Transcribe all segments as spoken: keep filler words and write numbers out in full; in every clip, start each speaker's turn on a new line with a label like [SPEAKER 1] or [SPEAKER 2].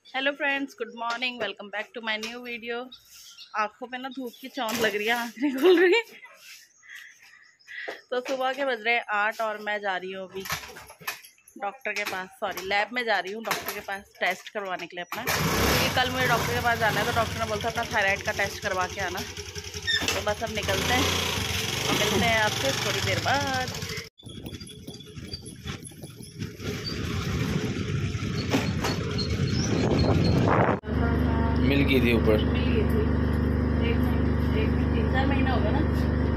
[SPEAKER 1] Hello friends, good morning. Welcome back to my new video. आंखों पे ना धूप की चौंध लग रही है, आँख नहीं खुल रही। तो सुबह के बज रहे हैं आठ और मैं जा रही हूँ अभी डॉक्टर के पास, सॉरी लैब में जा रही हूँ डॉक्टर के पास टेस्ट करवाने के लिए अपना, क्योंकि कल मुझे डॉक्टर के पास जाना है। तो डॉक्टर ने बोला था अपना थायराइड का टेस्ट करवा के आना। तो बस अब निकलते हैं और मिलते हैं आपसे थोड़ी देर बाद।
[SPEAKER 2] मिल गई थी ऊपर,
[SPEAKER 1] मिल गई थी। एक एक तीन चार महीना हो गया ना।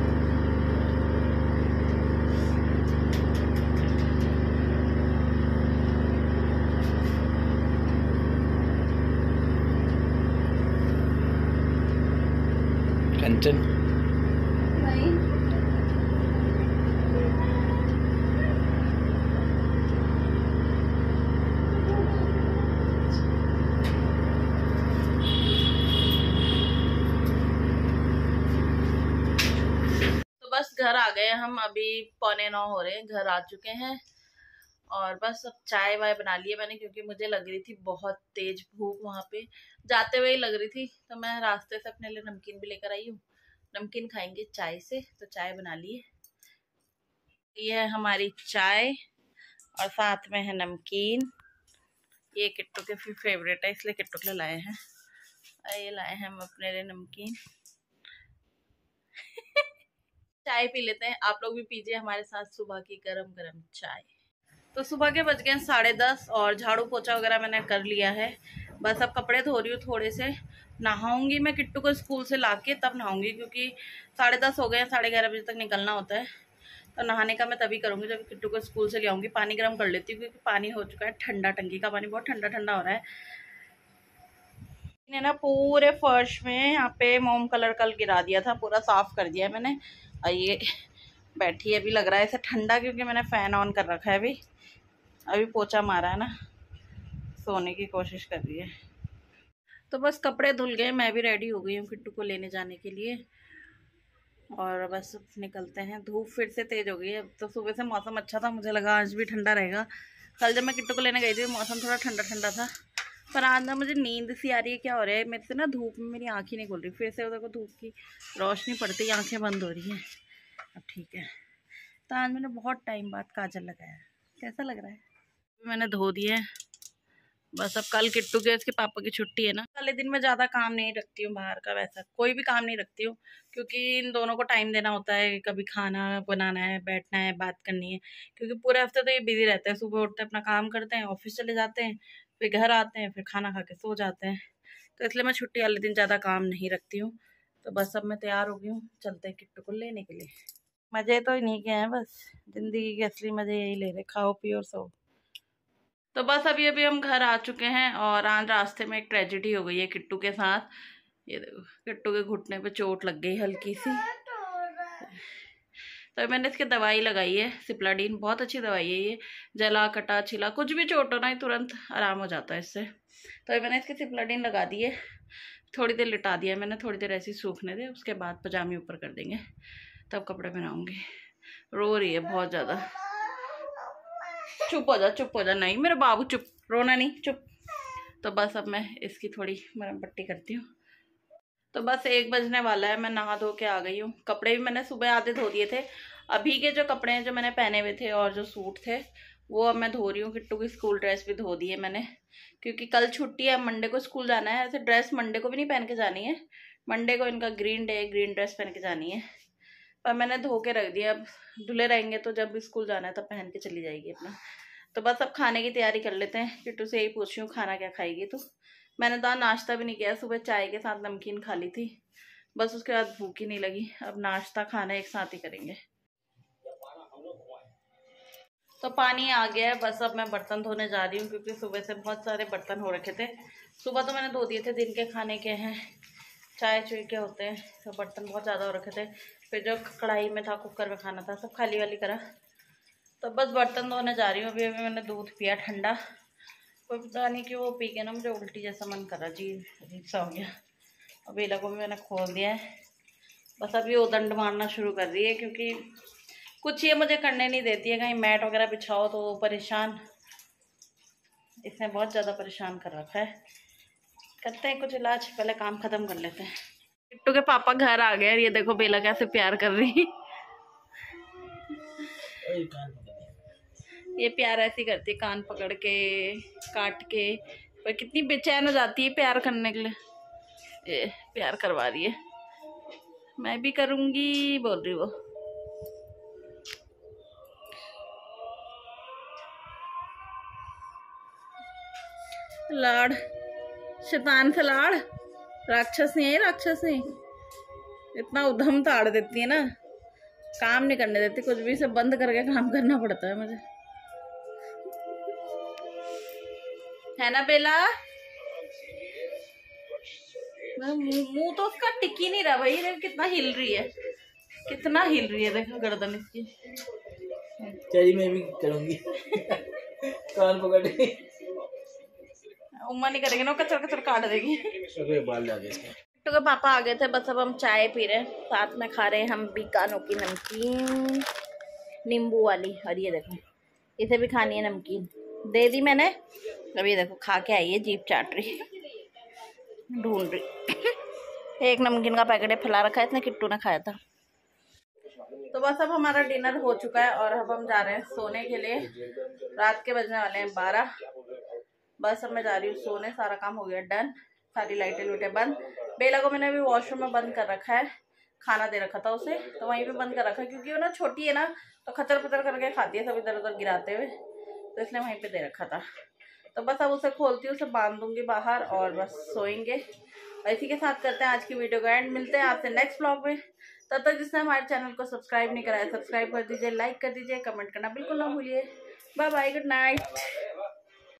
[SPEAKER 2] कंचन
[SPEAKER 1] बस घर आ गए हम, अभी पौने नौ हो रहे हैं, घर आ चुके हैं। और बस अब चाय वाय बना ली है मैंने, क्योंकि मुझे लग रही थी बहुत तेज भूख, वहां पे जाते हुए ही लग रही थी। तो मैं रास्ते से अपने लिए नमकीन भी लेकर आई हूँ। नमकीन खाएंगे चाय से, तो चाय बना ली है। ये है हमारी चाय और साथ में है नमकीन। ये किट्टू के फेवरेट है, इसलिए किट्टू के लिए लाए हैं। और ये लाए हैं हम अपने लिए नमकीन। चाय पी लेते हैं, आप लोग भी पीजिए हमारे साथ सुबह की गरम गरम चाय। तो सुबह के बज गए साढ़े दस और झाड़ू पोछा वगैरह मैंने कर लिया है। बस अब कपड़े धो रही हूँ थोड़े से। नहाऊंगी मैं किट्टू को स्कूल से लाके, तब नहाऊंगी, क्योंकि साढ़े दस हो गए हैं, साढ़े ग्यारह बजे तक निकलना होता है। तो नहाने का मैं तभी करूंगी जब किट्टू को स्कूल से ले आऊंगी। पानी गर्म कर लेती हूँ, क्योंकि पानी हो चुका है ठंडा, टंकी का पानी बहुत ठंडा ठंडा हो रहा है। मैंने ना पूरे फर्श में यहाँ पे मोम कलर कल गिरा दिया था, पूरा साफ कर दिया है मैंने। और ये बैठी है, अभी लग रहा है ऐसे ठंडा, क्योंकि मैंने फैन ऑन कर रखा है। अभी अभी पोछा मारा है ना, सोने की कोशिश कर रही है। तो बस कपड़े धुल गए, मैं भी रेडी हो गई हूँ किट्टू को लेने जाने के लिए। और बस निकलते हैं। धूप फिर से तेज हो गई है। तो सुबह से मौसम अच्छा था, मुझे लगा आज भी ठंडा रहेगा। कल जब मैं किट्टू को लेने गई थी मौसम थोड़ा ठंडा ठंडा था, पर आज ना मुझे नींद सी आ रही है। क्या हो रहा है मेरे से ना, धूप में मेरी आँख ही नहीं खुल रही। फिर से उधर को धूप की रोशनी पड़ती, आँखें बंद हो रही हैं। अब ठीक है। तो आज मैंने बहुत टाइम बाद काजल लगाया, कैसा लग रहा है? मैंने धो दिए। बस अब कल किट्टू के इसके पापा की छुट्टी है ना, वाले दिन में ज़्यादा काम नहीं रखती हूँ बाहर का, वैसा कोई भी काम नहीं रखती हूँ, क्योंकि इन दोनों को टाइम देना होता है। कभी खाना बनाना है, बैठना है, बात करनी है, क्योंकि पूरे हफ्ते तो ये बिजी रहते हैं। सुबह उठते हैं, अपना काम करते हैं, ऑफिस चले जाते हैं, फिर घर आते हैं, फिर खाना खा के सो जाते हैं। तो इसलिए मैं छुट्टी वाले दिन ज़्यादा काम नहीं रखती हूँ। तो बस अब मैं तैयार हो गई हूँ, चलते हैं किट्टू को लेने के लिए। मज़े तो इन्हीं के हैं, बस जिंदगी के असली मज़े यही ले रहे, खाओ पियो सो। तो बस अभी अभी हम घर आ चुके हैं और आज रास्ते में एक ट्रेजेडी हो गई है किट्टू के साथ। ये देखो, किट्टू के घुटने पे चोट लग गई हल्की सी। तो मैंने इसके दवाई लगाई है, सिप्लाडीन, बहुत अच्छी दवाई है ये। जला कटा छिला कुछ भी चोट हो ना, तुरंत आराम हो जाता है इससे। तो मैंने इसके सिप्लाडीन लगा दी है। थोड़ी देर लिटा दिया मैंने, थोड़ी देर ऐसे ही सूखने दे, उसके बाद पजामी ऊपर कर देंगे, तब कपड़े पहनाऊंगी। रो रही है बहुत ज़्यादा। चुप हो जा, चुप हो जा। नहीं मेरा बाबू चुप, रोना नहीं, चुप। तो बस अब मैं इसकी थोड़ी मरहम पट्टी करती हूँ। तो बस एक बजने वाला है, मैं नहा धो के आ गई हूँ। कपड़े भी मैंने सुबह आधे धो दिए थे। अभी के जो कपड़े हैं जो मैंने पहने हुए थे और जो सूट थे, वो अब मैं धो रही हूँ। किट्टू की स्कूल ड्रेस भी धो दी है मैंने, क्योंकि कल छुट्टी है, मंडे को स्कूल जाना है। ऐसे ड्रेस मंडे को भी नहीं पहन के जानी है, मंडे को इनका ग्रीन डे, ग्रीन ड्रेस पहन के जानी है। पर मैंने धो के रख दिया, अब धुले रहेंगे तो जब स्कूल जाना है तब पहन के चली जाएगी अपना। तो बस अब खाने की तैयारी कर लेते हैं। किट्टू से यही पूछ रही हूँ खाना क्या खाएगी। तो मैंने तो नाश्ता भी नहीं किया, सुबह चाय के साथ नमकीन खा ली थी, बस उसके बाद भूख ही नहीं लगी। अब नाश्ता खाना एक साथ ही करेंगे। तो पानी आ गया है, बस अब मैं बर्तन धोने जा रही हूँ, क्योंकि सुबह से बहुत सारे बर्तन हो रखे थे। सुबह तो मैंने धो दिए थे, दिन के खाने के हैं, चाय चुई के होते हैं, तो बर्तन बहुत ज़्यादा हो रखे थे। फिर जो कढ़ाई में था, कुकर में खाना था, सब खाली वाली करा। तो बस बर्तन धोने जा रही हूँ। अभी अभी मैंने दूध पिया ठंडा, कोई पता नहीं क्यों वो पी के ना मुझे उल्टी जैसा मन कर रहा, जी अजीब सा हो गया। अब बेला को भी मैंने खोल दिया है। बस अभी वो दंड मारना शुरू कर रही है, क्योंकि कुछ ये मुझे करने नहीं देती है। कहीं मैट वगैरह बिछाओ तो वो परेशान, इसने बहुत ज़्यादा परेशान कर रखा है। करते हैं कुछ इलाज, पहले काम ख़त्म कर लेते हैं। किट्टू के पापा घर आ गए। ये देखो बेला कैसे प्यार कर रही। ये प्यार ऐसी करती है, कान पकड़ के काट के, पर कितनी बेचैन हो जाती है प्यार करने के लिए। ये प्यार करवा रही है, मैं भी करूँगी बोल रही वो। लाड़, शैतान से लाड़, राक्षस नहीं है, राक्षस नहीं। इतना उधम ताड़ देती है ना, काम नहीं करने देती कुछ भी, सब बंद करके काम करना पड़ता है मुझे, है ना बेला। मुंह तो उसका टिक ही नहीं रहा भाई, देखो कितना हिल रही है, कितना हिल रही है, देखो गर्दन इसकी।
[SPEAKER 2] चलिए मैं भी करूंगी। कान पकड़
[SPEAKER 1] उम्मा नहीं करेगी ना, कचर कचर काट देगी।
[SPEAKER 2] बाल आ गए इसके।
[SPEAKER 1] तो के पापा आ गए थे, बस अब हम चाय पी रहे हैं, साथ में खा रहे हैं हम बीकानो की नमकीन नींबू वाली। और ये देखो इसे भी खानी है नमकीन, दे दी मैंने। अब ये देखो खा के आई है, जीभ चाट रही, ढूंढ रही। एक नमकीन का पैकेट फैला रखा है, इसने किट्टू ने खाया था। तो बस अब हमारा डिनर हो चुका है और अब हम जा रहे हैं सोने के लिए। रात के बजने वाले हैं बारह। बस अब मैं जा रही हूँ सोने, सारा काम हो गया डन, सारी लाइटें लूटें बंद। बेला को मैंने अभी वॉशरूम में बंद कर रखा है, खाना दे रखा था उसे तो वहीं पे बंद कर रखा है, क्योंकि वो ना छोटी है ना तो खतर पतर करके खाती है सब इधर उधर गिराते हुए, तो इसलिए वहीं पे दे रखा था। तो बस अब उसे खोलती हूँ, उसे बांध दूंगी बाहर और बस सोएंगे। और इसी के साथ करते हैं आज की वीडियो का एंड। मिलते हैं आपसे नेक्स्ट ब्लॉग में, तब तक जिसने हमारे चैनल को सब्सक्राइब नहीं कराया सब्सक्राइब कर दीजिए, लाइक कर दीजिए, कमेंट करना बिल्कुल ना भूलिए। Bye bye, good night.